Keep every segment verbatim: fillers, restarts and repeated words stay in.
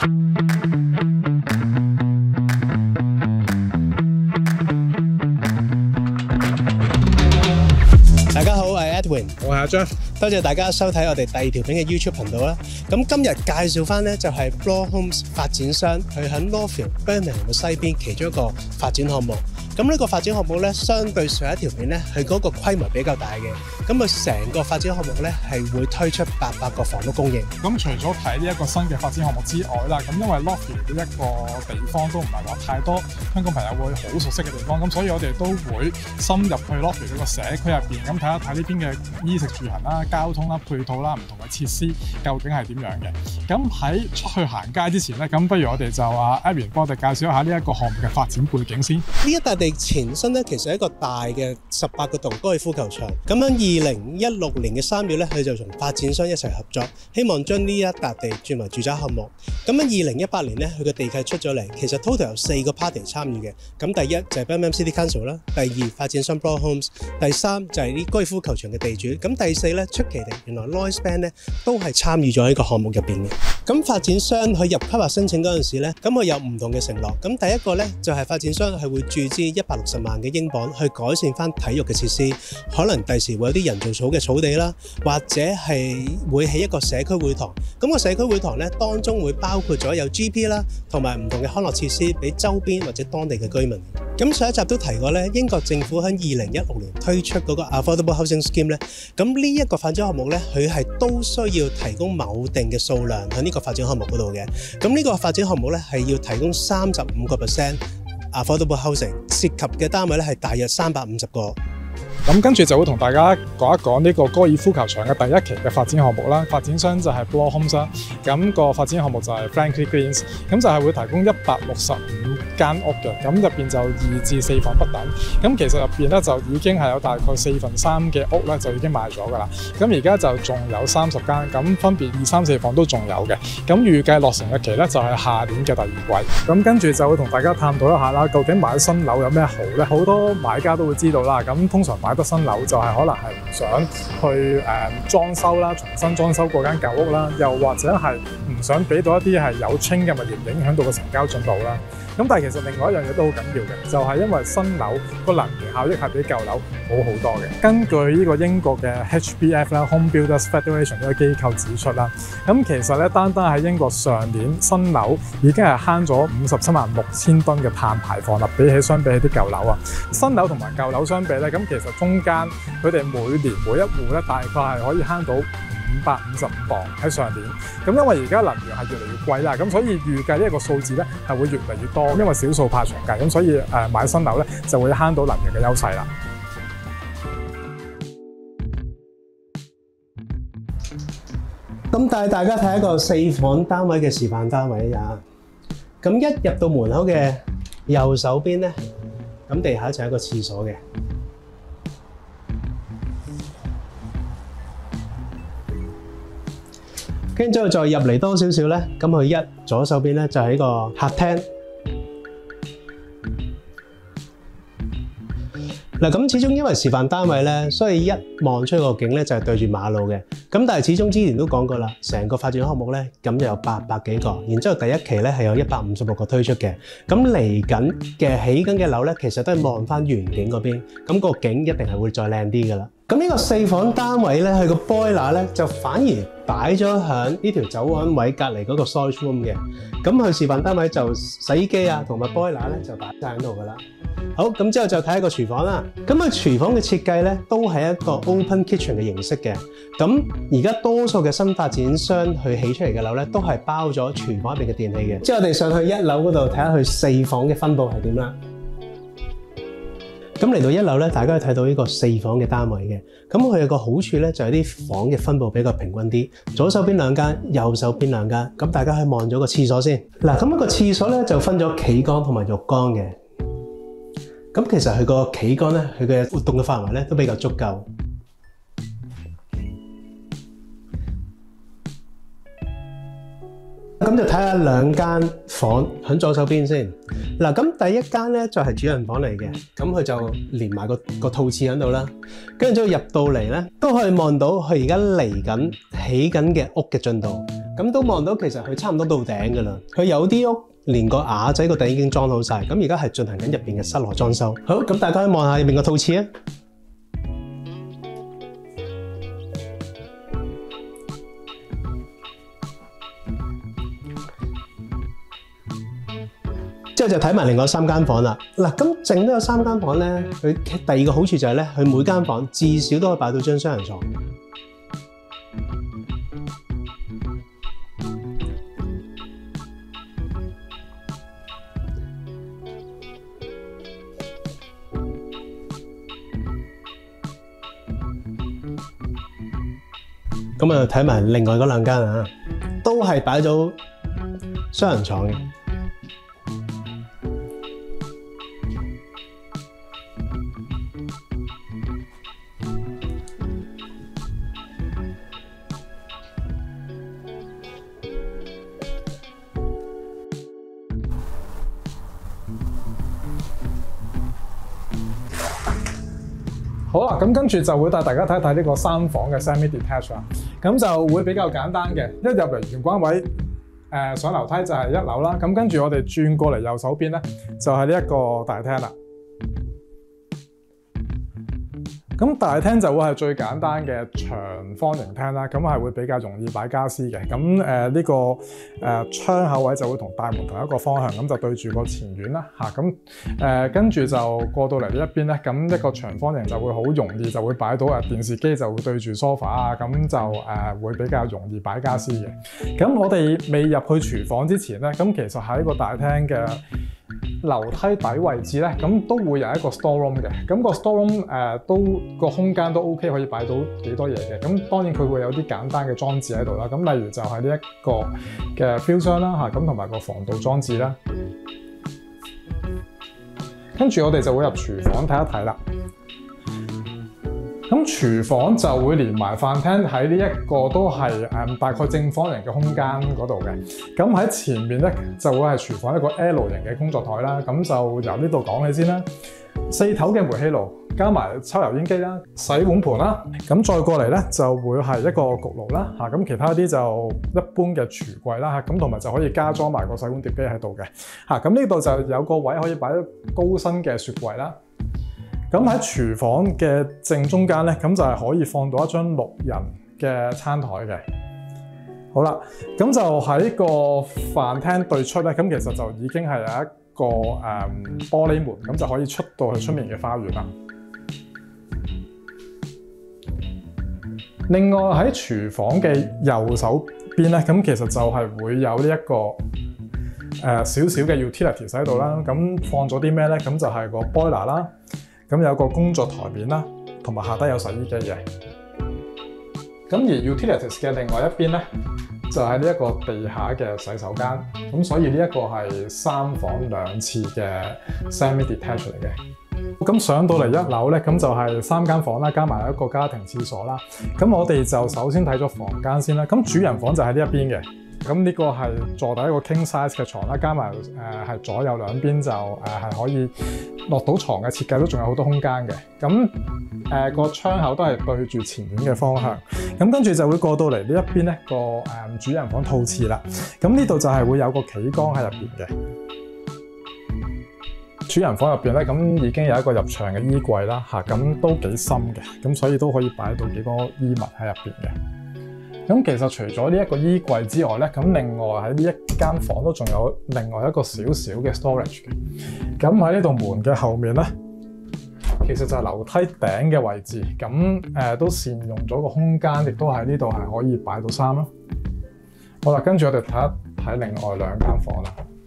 大家好，我係 Edwin， 我係阿張， 多謝大家收睇我哋第二條片嘅 YouTube 頻道啦。咁今日介紹翻咧就係 Bloor Homes 發展商，佢喺 Northfield Birmingham 嘅西邊其中一個發展項目。咁呢個發展項目咧，相對上一條片咧，佢嗰個規模比較大嘅。咁佢成個發展項目咧係會推出八百個房屋供應。 咁除咗睇呢一個新嘅發展項目之外啦，咁因為 Northfield 呢一個地方都唔係話太多香港朋友會好熟悉嘅地方，咁所以我哋都會深入去 Northfield 呢個社區入邊，咁睇一睇呢邊嘅衣食住行啦、交通啦、配套啦、唔同嘅設施究竟係點樣嘅。咁喺出去行街之前咧，咁不如我哋就阿 Edwin 幫我哋介紹一下呢一個項目嘅發展背景先。 呢一笪地前身咧，其實係一個大嘅十八個洞高爾夫球場。咁喺二零一六年嘅三月咧，佢就同發展商一齊合作，希望將呢一笪地轉為住宅項目。咁喺二零一八年咧，佢嘅地契出咗嚟，其實 total 有四個 party 參與嘅。咁第一就係 Birmingham City Council 啦，第二發展商 Bloor Homes， 第三就係啲高爾夫球場嘅地主。咁第四咧，出奇地原來 Noise Band 咧都係參與咗呢個項目入邊嘅。咁發展商佢入規劃申請嗰陣時咧，咁佢有唔同嘅承諾。咁第一個咧就係、是、發展商係會注資一百六十萬嘅英鎊去改善翻體育嘅設施，可能第時會有啲人造草嘅草地啦，或者係會起一個社區會堂。咁個社區會堂咧當中會包括咗有 G P 啦，同埋唔同嘅康樂設施俾周邊或者當地嘅居民。咁上一集都提過咧，英國政府喺二零一六年推出嗰個 Affordable Housing Scheme 咧，咁呢一個發展項目咧，佢係都需要提供某定嘅數量喺呢個發展項目嗰度嘅。咁呢個發展項目咧係要提供三十五個 percent Affordable Housing， 涉及嘅單位咧係大約三百五十個。 咁跟住就會同大家講一講呢個高爾夫球場嘅第一期嘅發展項目啦。發展商就係 Bloor Homes 啦，咁個發展項目就係 Franklin Greens， 咁就係會提供一百六十五間屋嘅，咁入邊就二至四房不等。咁其實入邊咧就已經係有大概四分三嘅屋咧就已經賣咗㗎啦。咁而家就仲有三十間，咁分別二三四房都仲有嘅。咁預計落成日期咧就係下年嘅第二季。咁跟住就會同大家探討一下啦，究竟買新樓有咩好咧？好多買家都會知道啦。咁通常買得新樓就係可能係唔想去誒、呃、裝修啦，重新裝修嗰間舊屋啦，又或者係唔想俾到一啲係有清嘅物業影響到個成交進度啦。咁但係其實另外一樣嘢都好緊要嘅，就係、是、因為新樓個能源效益係比舊樓好好多嘅。根據呢個英國嘅 H B F 啦 （Home Builders Federation） 呢個機構指出啦，咁其實咧單單喺英國上年新樓已經係慳咗五十七萬六千噸嘅碳排放啦，比起相比起啲舊樓啊，新樓同埋舊樓相比咧，咁其實中間佢哋每年每一戶咧大概係可以慳到五百五十五磅喺上年。咁因為而家能源係越嚟越貴啦，咁所以預計呢一個數字咧係會越嚟越多，因為少數怕長計，咁所以誒、呃、買新樓咧就會慳到能源嘅優勢啦。 咁帶大家睇一個四房單位嘅示範單位啊！咁一入到門口嘅右手邊咧，咁地下就係一個廁所嘅。跟住再入嚟多少少咧，咁佢一左手邊咧就係一個客廳。嗱，咁始終因為示範單位咧，所以一望出個景咧就係對住馬路嘅。咁但係始終之前都講過啦，成個發展項目咧咁就有八百幾個，然之後第一期咧係有一百五十六個推出嘅。咁嚟緊嘅起緊嘅樓咧，其實都係望翻遠景嗰邊，咁個景一定係會再靚啲噶啦。咁呢個四房單位咧，佢個 boiler 咧就反而擺咗喺呢條走廊位隔離嗰個 storage room 嘅。咁佢示範單位就洗衣機啊同埋 boiler 咧就擺晒喺度噶啦。好，咁之後就睇一個廚房啦。咁佢廚房嘅設計咧都係一個 open kitchen 嘅形式嘅。咁而家多數嘅新發展商去起出嚟嘅樓咧，都係包咗廚房入邊嘅電器嘅。之後我哋上去一樓嗰度睇下佢四房嘅分佈係點啦。咁嚟到一樓咧，大家可以睇到呢個四房嘅單位嘅。咁佢有個好處咧，就係啲房嘅分佈比較平均啲。左手邊兩間，右手邊兩間。咁大家可以望咗個廁所先。嗱，咁一個廁所咧就分咗企缸同埋浴缸嘅。咁其實佢個企缸咧，佢嘅活動嘅範圍咧都比較足夠。咁就睇下兩間房喺左手邊先。嗱，咁第一間咧就係主人房嚟嘅，咁佢就連埋個個套廁喺度啦。跟住之後入到嚟咧，都可以望到佢而家嚟緊起緊嘅屋嘅進度。 咁都望到其實佢差唔多到頂㗎啦。佢有啲屋連個瓦仔個頂已經裝好晒，咁而家係進行緊入邊嘅室內裝修。好，咁大家可以望下入邊個套廁啊。之後就睇埋另外三間房啦。嗱，咁剩都有三間房咧，佢第二個好處就係咧，佢每間房至少都可以擺到張雙人床。咁啊，睇埋另外嗰兩間啊，都係擺咗雙人床嘅。 好啦，咁跟住就會帶大家睇一睇呢個三房嘅 semi-detached 啦。咁就會比較簡單嘅，一入嚟玄關位，誒、呃、上樓梯就係一樓啦。咁跟住我哋轉過嚟右手邊咧，就係呢一個大廳啦。咁大廳就會係最簡單嘅長方形廳啦，咁係會比較容易擺家私嘅。咁誒呢個誒、呃、窗口位就會同大門同一個方向，咁就對住個前院啦嚇。咁誒跟住就過到嚟呢一邊咧，咁一個長方形就會好容易就會擺到誒電視機就會對住 sofa 啊，咁就誒、呃、會比較容易擺家私嘅。咁我哋未入去廚房之前咧，咁其實喺個大廳嘅樓梯底位置咧，咁都會有一個 store room 嘅。咁個 store room 誒、呃、都個空間都 OK， 可以擺到幾多嘢嘅。咁當然佢會有啲簡單嘅裝置喺度啦。咁例如就係呢一個嘅 fill 箱啦嚇，咁同埋個防盜裝置啦。跟住我哋就會入廚房睇一睇啦。咁廚房就會連埋飯廳喺呢一個都係誒、嗯、大概正方形嘅空間嗰度嘅。咁喺前面咧就會係廚房一個 L 型嘅工作台啦。咁就由呢度講起先啦。四頭嘅煤氣爐加埋抽油煙機啦、洗碗盤啦。咁再過嚟咧就會係一個焗爐啦嚇。咁其他啲就一般嘅櫥櫃啦嚇。咁同埋就可以加裝埋個洗碗碟機喺度嘅嚇。咁呢度就有個位可以擺高身嘅雪櫃啦。咁喺廚房嘅正中間咧，咁就係可以放到一張六人嘅餐台嘅。好啦，咁就喺個飯廳對出咧，咁其實就已經係有一個誒、嗯、玻璃門，咁就可以出到去出面嘅花園啦。另外喺廚房嘅右手邊咧，咁其實就係會有呢、這、一個誒少少嘅 utilities 喺度啦。咁放咗啲咩咧？咁就係個 boiler 啦。咁有個工作台面啦，同埋下低有洗衣機嘅。咁而 utilities 嘅另外一邊咧，就係呢一個地下嘅洗手間。咁所以呢一個係三房兩廁嘅 semi-detached 嚟嘅。咁上到嚟一樓咧，咁就係三間房啦，加埋一個家庭廁所啦。咁我哋就首先睇咗房間先啦。咁主人房就喺呢一邊嘅。咁呢個係坐底一個 king size 嘅床啦，加埋誒係左右兩邊就誒係、呃、可以落到床嘅設計，都仲有好多空間嘅。咁誒個窗口都係對住前院嘅方向。咁跟住就會過到嚟呢一邊咧個誒、呃、主人房套廁啦。咁呢度就係會有個企缸喺入邊嘅。主人房入邊咧，咁已經有一個入場嘅衣櫃啦，嚇咁都幾深嘅，咁所以都可以擺到幾多衣物喺入邊嘅。咁其實除咗呢一個衣櫃之外咧，咁另外喺呢一間房都仲有另外一個小小嘅 storage 嘅。咁喺呢度門嘅後面咧，其實就係樓梯頂嘅位置。咁誒、呃、都善用咗個空間，亦都喺呢度係可以擺到衫啦。好啦，跟住我哋睇一睇另外兩間房啦。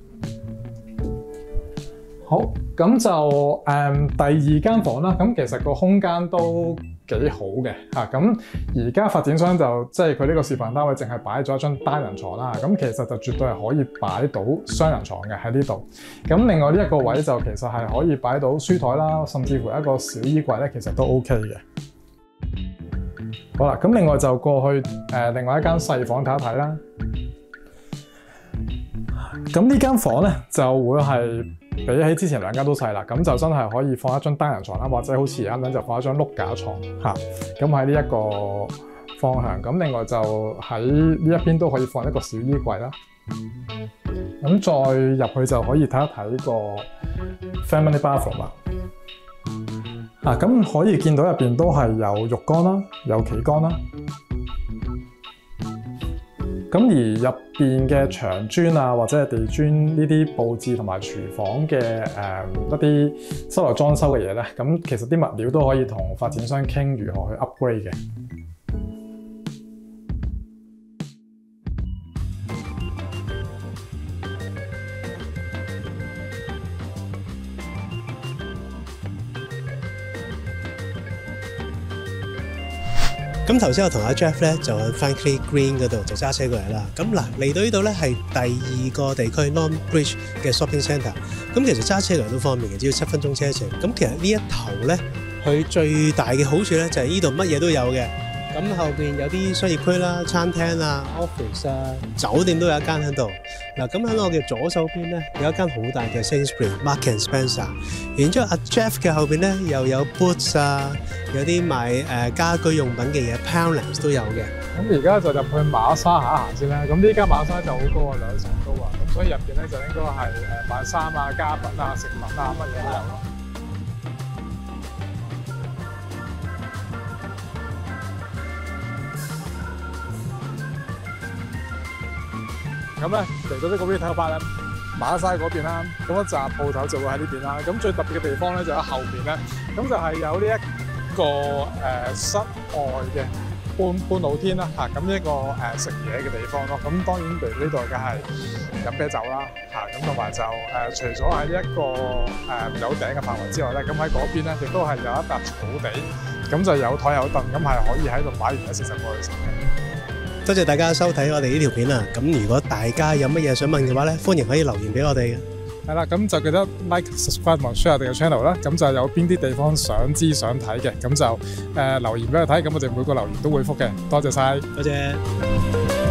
好，咁就誒、嗯、第二間房啦。咁其實個空間都幾好嘅嚇，咁而家發展商就即係佢呢個示範單位，淨係擺咗一張單人床啦。咁其實就絕對係可以擺到雙人床嘅喺呢度。咁另外呢一個位就其實係可以擺到書台啦，甚至乎一個小衣櫃咧，其實都 OK 嘅。好啦，咁另外就過去誒、呃、另外一間細房睇一睇啦。咁呢間房咧就會係比起之前兩間都細啦，咁就真係可以放一張單人床啦，或者好似而家咁就放一張碌架床嚇。咁喺呢一個方向。咁另外就喺呢一邊都可以放一個小衣櫃啦。咁再入去就可以睇一睇個 family bathroom 啦。啊，咁可以見到入邊都係有浴缸啦，有旗杆啦。咁而入邊嘅牆磚啊，或者係地磚呢啲佈置同埋廚房嘅誒、呃、一啲室內裝修嘅嘢咧，咁其實啲物料都可以同發展商傾如何去 upgrade 嘅。 咁頭先我同阿 Jeff 咧就喺 Franklin Green 嗰度就揸車過嚟啦。咁嗱，嚟到呢度咧係第二個地區 Longbridge 嘅 shopping centre。咁其實揸車嚟都方便嘅，只要七分鐘車程。咁其實呢一頭咧，佢最大嘅好處咧就係呢度乜嘢都有嘅。咁後邊有啲商業區啦、餐廳啊、office 啊、酒店都有一間喺度。嗱，咁喺我嘅左手邊咧有一間好大嘅 Sainsbury、Marks and Spencer。然之後阿 Jeff 嘅後邊咧又有 Boots 啊，有啲賣誒家居用品嘅嘢 ，Poundlands 都有嘅。 咁而家就入去馬莎行一行先啦。咁呢間馬莎就好高啊，兩層高啊。咁所以入邊咧就應該係誒買衫啊、家品啊、食品啊乜嘢都有咯。咁咧嚟到呢個 retail park 咧，馬莎嗰邊啦，咁一紮鋪頭就會喺呢邊啦。咁最特別嘅地方咧就喺後邊咧，咁就係有呢一個誒、呃、室外嘅半半露天啦嚇，咁一個誒、呃、食嘢嘅地方咯。咁當然嚟呢度梗係飲啤酒啦嚇，咁同埋就誒、呃、除咗喺呢一個誒、呃、有頂嘅範圍之外咧，咁喺嗰邊咧亦都係有一笪草地，咁就有台有凳，咁係可以喺度買完一四十個去食嘅。 多謝大家收睇我哋呢條片啊！咁如果大家有乜嘢想問嘅話咧，歡迎可以留言俾我哋嘅。 係啦，咁就記得 like、subscribe 同 share 我哋嘅 channel 啦。咁就有邊啲地方想知想睇嘅，咁就誒、呃、留言俾我睇，咁我哋每個留言都會覆嘅。多謝晒， 多謝。